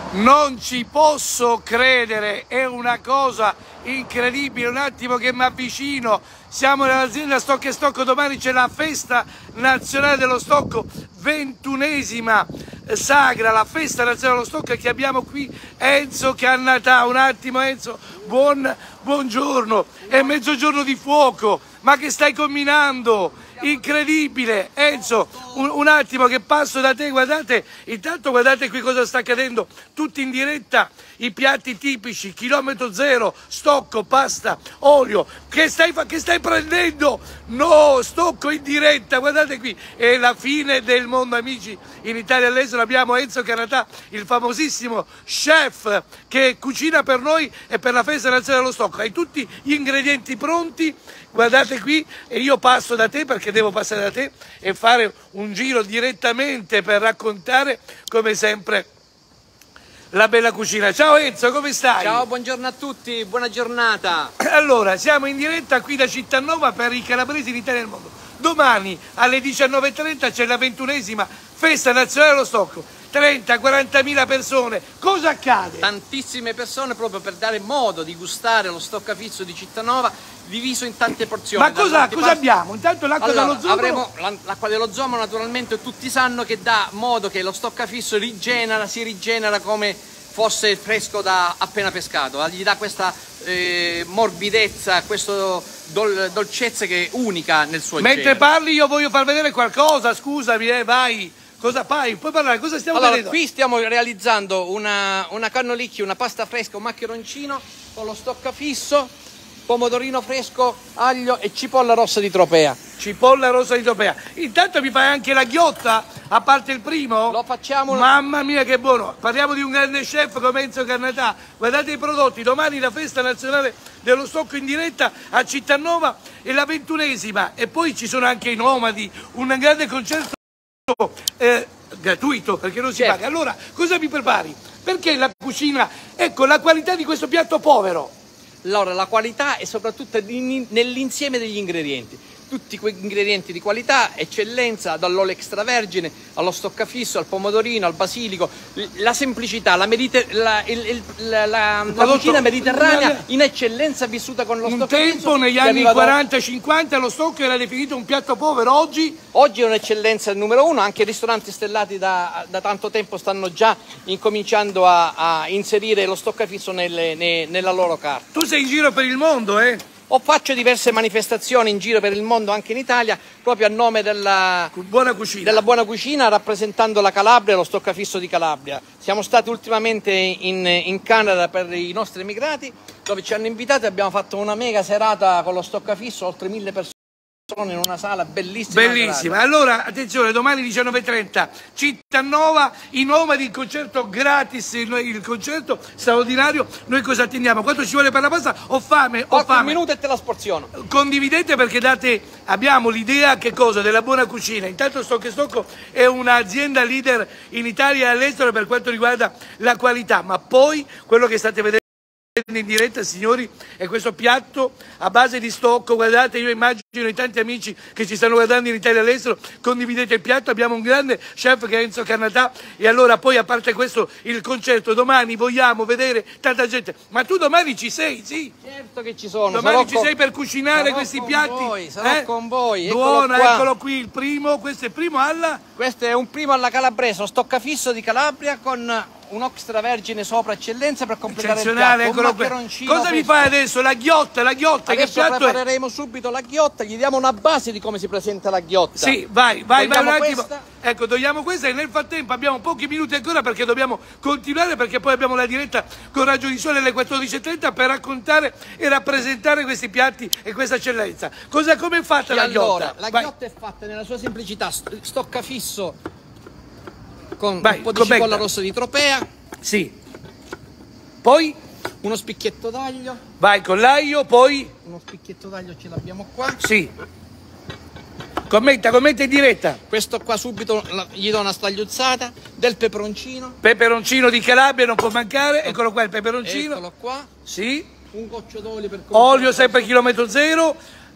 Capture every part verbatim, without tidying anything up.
Non ci posso credere, è una cosa incredibile. Un attimo che mi avvicino, siamo nell'azienda Stocco e Stocco, domani c'è la festa nazionale dello stocco, ventunesima sagra, la festa nazionale dello stocco, che abbiamo qui Enzo Cannatà. Un attimo Enzo, buon, buongiorno, è mezzogiorno di fuoco, ma che stai combinando? Incredibile Enzo, un, un attimo che passo da te, guardate, intanto guardate qui cosa sta accadendo, tutti in diretta, i piatti tipici, chilometro zero, stocco, pasta, olio, che stai, che stai prendendo? No, stocco in diretta, guardate qui, è la fine del mondo amici, in Italia e all'estero abbiamo Enzo Cannatà, il famosissimo chef che cucina per noi e per la festa nazionale dello stocco, hai tutti gli ingredienti pronti. Guardate qui, e io passo da te perché devo passare da te e fare un giro direttamente per raccontare come sempre la bella cucina. Ciao Enzo, come stai? Ciao, buongiorno a tutti, buona giornata. Allora, siamo in diretta qui da Cittanova per i calabresi in Italia e nel mondo. Domani alle diciannove e trenta c'è la ventunesima festa nazionale dello stocco. trenta quarantamila persone, cosa accade? Tantissime persone proprio per dare modo di gustare lo stoccafisso di Cittanova diviso in tante porzioni. Ma cosa, cosa abbiamo? Intanto l'acqua allora, dello zomo? Avremo l'acqua dello zomo, naturalmente tutti sanno che dà modo che lo stoccafisso rigenera, si rigenera come fosse fresco da appena pescato, gli dà questa eh, morbidezza, questa dol dolcezza che è unica nel suo genere. Mentre parli io voglio far vedere qualcosa, scusami, eh, vai. Cosa fai? Puoi parlare? Cosa stiamo allora, vedendo? Qui stiamo realizzando una, una cannolicchia, una pasta fresca, un maccheroncino con lo stoccafisso, pomodorino fresco, aglio e cipolla rossa di Tropea. Cipolla rossa di Tropea. Intanto mi fai anche la ghiotta, a parte il primo? Lo facciamo. Mamma mia che buono. Parliamo di un grande chef come Enzo Cannatà. Guardate i prodotti. Domani la festa nazionale dello stocco in diretta a Cittanova è la ventunesima. E poi ci sono anche i nomadi, un grande concerto Eh, gratuito perché non si certo. paga. Allora cosa mi prepari? Perché la cucina, ecco la qualità di questo piatto povero. Allora la qualità è soprattutto nell'insieme degli ingredienti, tutti quegli ingredienti di qualità, eccellenza, dall'olio extravergine allo stoccafisso, al pomodorino, al basilico, la semplicità, la, la, il, il, la, la, la cucina mediterranea in eccellenza vissuta con lo un stoccafisso. Un tempo negli anni quaranta cinquanta lo stocco era definito un piatto povero, oggi? Oggi è un'eccellenza numero uno, anche i ristoranti stellati da, da tanto tempo stanno già incominciando a, a inserire lo stoccafisso nelle, ne, nella loro carta. Tu sei in giro per il mondo, eh? O faccio diverse manifestazioni in giro per il mondo, anche in Italia, proprio a nome della buona cucina, della buona cucina rappresentando la Calabria e lo stoccafisso di Calabria. Siamo stati ultimamente in, in Canada per i nostri emigrati, dove ci hanno invitati, abbiamo fatto una mega serata con lo stoccafisso, oltre mille persone in una sala bellissima. Bellissima. Serata. Allora, attenzione, domani diciannove e trenta, Cittanova, i nomadi, il concerto gratis, il, il concerto straordinario. Noi cosa attendiamo? Quanto ci vuole per la pasta? Ho fame, ho fame. Un minuto e te la sporziono. Condividete perché date, abbiamo l'idea che cosa? Della buona cucina. Intanto Stocco e Stocco è un'azienda leader in Italia e all'estero per quanto riguarda la qualità, ma poi quello che state vedendo in diretta signori è questo piatto a base di stocco. Guardate, io immagino i tanti amici che ci stanno guardando in Italia e all'estero, condividete il piatto, abbiamo un grande chef che è Enzo Cannatà. E allora poi, a parte questo, il concerto domani, vogliamo vedere tanta gente, ma tu domani ci sei? Sì, certo che ci sono. Domani sarò ci con... sei per cucinare questi con piatti? Voi, sarò eh? con voi. Buona, eccolo, eccolo qui il primo. Questo è il primo alla? Questo è un primo alla calabrese, lo stoccafisso di Calabria con un extravergine sopra, eccellenza, per completare il piatto. Eccolo qui. Cosa mi fai adesso? La ghiotta, la ghiotta. Adesso che piatto prepareremo è? subito la ghiotta, gli diamo una base di come si presenta la ghiotta. Sì, vai, vai, vai un attimo. Questa. Ecco, togliamo questa e nel frattempo abbiamo pochi minuti ancora perché dobbiamo continuare, perché poi abbiamo la diretta con Raggio di Sole alle quattordici e trenta per raccontare e rappresentare questi piatti e questa eccellenza. Cosa, come è fatta e la allora, ghiotta? La vai. ghiotta è fatta nella sua semplicità, stoccafisso con vai, un po' di cipolla rossa di Tropea. Sì. Poi? Uno spicchietto d'aglio. Vai con l'aglio, poi? Uno spicchietto d'aglio ce l'abbiamo qua. Sì. Commenta, commenta in diretta. Questo qua subito gli do una stagliuzzata. Del peperoncino. Peperoncino di Calabria non può mancare. Eccolo qua il peperoncino. Eccolo qua. Sì. Un goccio d'olio per olio sempre chilometro zero.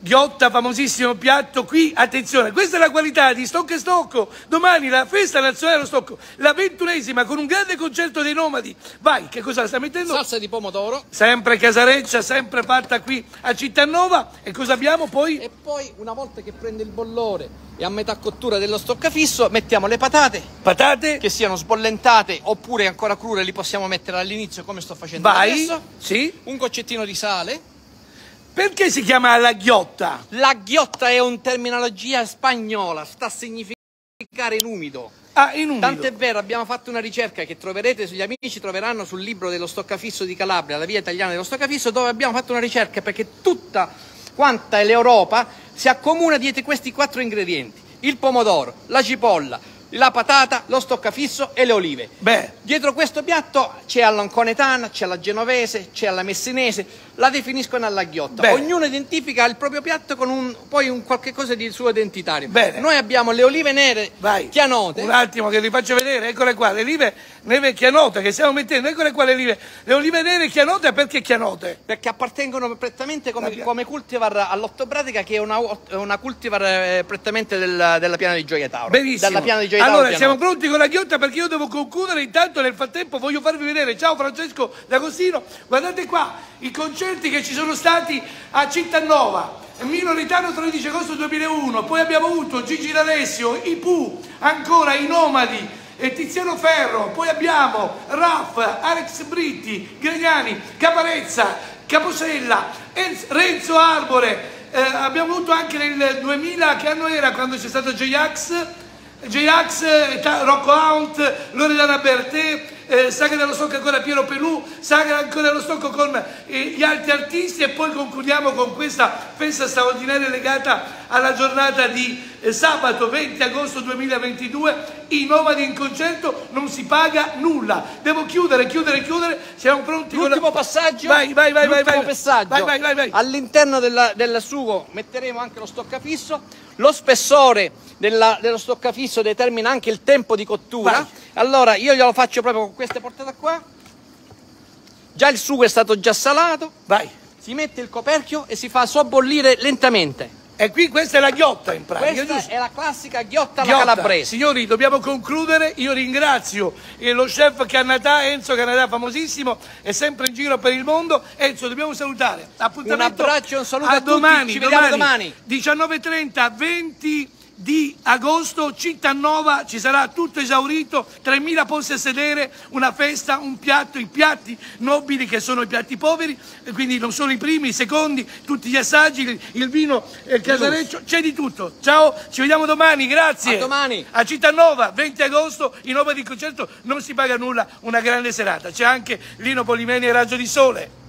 Ghiotta, famosissimo piatto qui, attenzione, questa è la qualità di Stocco e Stocco, domani la festa nazionale dello Stocco, la ventunesima con un grande concerto dei nomadi. Vai, che cosa sta mettendo? Salsa di pomodoro. Sempre casareccia, sempre fatta qui a Cittanova. E cosa abbiamo poi? E poi una volta che prende il bollore e a metà cottura dello stoccafisso mettiamo le patate. Patate? Che siano sbollentate oppure ancora crude, li possiamo mettere all'inizio come sto facendo Vai, adesso. sì. Un goccettino di sale. Perché si chiama la ghiotta? La ghiotta è un terminologia spagnola, sta a significare in umido. Ah, in umido. Tant'è vero, abbiamo fatto una ricerca che troverete, sugli amici troveranno sul libro dello stoccafisso di Calabria, la via italiana dello stoccafisso, dove abbiamo fatto una ricerca perché tutta quanta l'Europa si accomuna dietro questi quattro ingredienti: il pomodoro, la cipolla, la patata, lo stoccafisso e le olive. Beh. Dietro questo piatto c'è all'anconetana, c'è alla genovese, c'è alla messinese, la definiscono alla ghiotta. Beh. Ognuno identifica il proprio piatto con un, poi un qualche cosa di suo identitario. Bene. Noi abbiamo le olive nere Vai. chianote. Un attimo che vi faccio vedere, eccole qua, le olive nere chianote che stiamo mettendo, eccole qua le olive. Le olive nere chianote, perché chianote? Perché appartengono prettamente come, La- come cultivar all'Ottobratica, che è una, una cultivar eh, prettamente del- della piana di Gioia Tauro. Benissimo. Dalla piana di Gioia Tauro Allora, Pianote. siamo pronti con la ghiotta perché io devo concludere. Intanto nel frattempo voglio farvi vedere, ciao Francesco D'Agostino, guardate qua i concerti che ci sono stati a Cittanova. Mino Ritano tredici agosto duemilauno, poi abbiamo avuto Gigi D'Alessio, i Pooh, ancora i Nomadi e Tiziano Ferro, poi abbiamo Raff, Alex Britti, Gregnani, Caparezza, Caposella, Enz- Renzo Arbore. Eh, abbiamo avuto anche nel duemila, che anno era, quando c'è stato J-Ax, J-Ax, eh, Ta- Rocco Hunt, Loredana Bertè, eh, Sagra dello Stocco ancora Piero Pelù, Sagra ancora dello Stocco con eh, gli altri artisti, e poi concludiamo con questa festa straordinaria legata alla giornata di eh, sabato venti agosto duemilaventidue, i Nomadi in concerto, non si paga nulla. Devo chiudere, chiudere, chiudere, siamo pronti con L'ultimo la... passaggio, Vai, vai, vai, vai, l'ultimo vai. passaggio. Vai, vai, vai, vai. All'interno della- del sugo metteremo anche lo stoccafisso. Lo spessore della- dello stoccafisso determina anche il tempo di cottura. Vai. Allora io glielo faccio proprio con queste portate qua. Già il sugo è stato già salato. Vai. Si mette il coperchio e si fa sobbollire lentamente. E qui questa è la ghiotta in pratica, Questa giusto? è la classica ghiotta alla Ghiotta. calabrese. Signori, dobbiamo concludere. Io ringrazio eh, lo chef Canadà, Enzo Canadà, famosissimo, è sempre in giro per il mondo. Enzo, dobbiamo salutare. Appuntamento Un abbraccio e un saluto a, a tutti. domani, Ci vediamo domani. diciannove e trenta, venti di agosto, Cittanova, ci sarà tutto esaurito, tremila posti a sedere, una festa, un piatto, i piatti nobili che sono i piatti poveri, e quindi non solo i primi, i secondi, tutti gli assaggi, il, il vino, il casareccio, c'è di tutto. Ciao, ci vediamo domani, grazie. A domani. A Cittanova, venti agosto, in nome di concerto, non si paga nulla, una grande serata. C'è anche Lino Polimeni e Raggio di Sole.